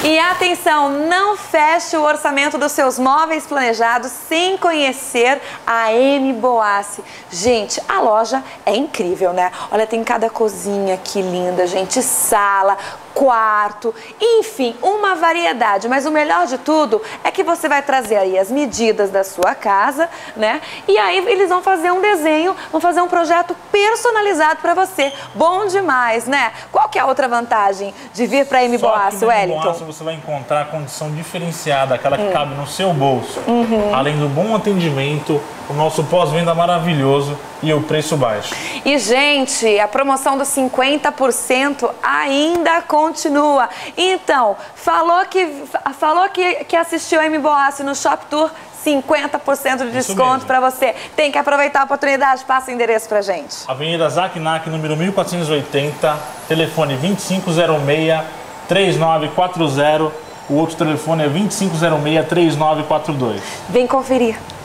E atenção, não feche o orçamento dos seus móveis planejados sem conhecer a M Boassi. Gente, a loja é incrível, né? Olha, tem cada cozinha que linda, gente, sala, quarto, enfim, uma variedade. Mas o melhor de tudo é que você vai trazer aí as medidas da sua casa, né? E aí eles vão fazer um desenho, vão fazer um projeto personalizado para você. Bom demais, né? Qual que é a outra vantagem de vir para a M Boassi, Wellington? Boassi você vai encontrar a condição diferenciada, aquela que cabe no seu bolso. Além do bom atendimento, o nosso pós-venda maravilhoso e o preço baixo. E, gente, a promoção dos 50% ainda continua. Então, falou que assistiu a M Boassi no Shop Tour, 50% de desconto para você. Tem que aproveitar a oportunidade. Passa o endereço pra gente. Avenida Zacnac, número 1480, telefone 2506-3940. O outro telefone é 2506-3942. Vem conferir.